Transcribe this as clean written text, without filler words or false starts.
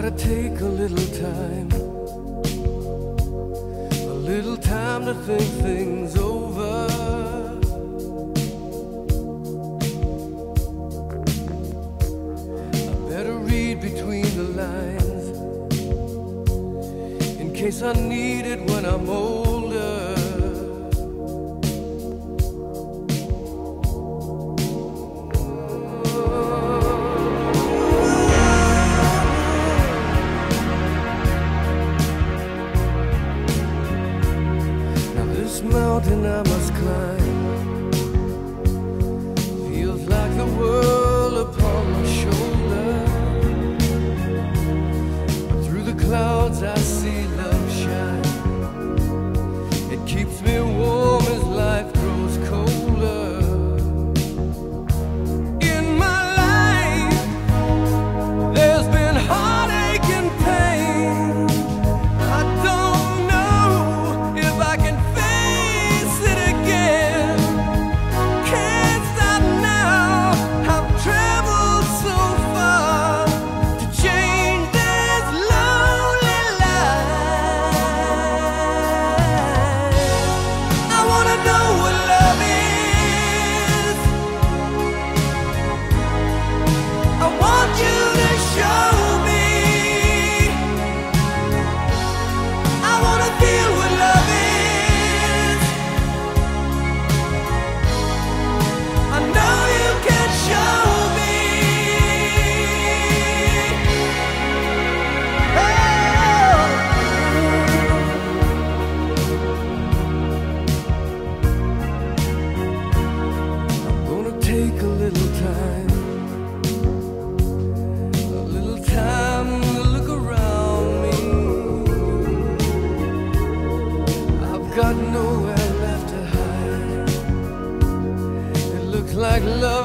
gotta take a little time to think things over. I better read between the lines in case I need it when I'm older. Mountain I must climb feels like the world upon my shoulder. But through the clouds I see love shine. It keeps me warm as life grows colder. In my life there's been heartache and pain. I don't know if I can got nowhere left to hide. It looks like love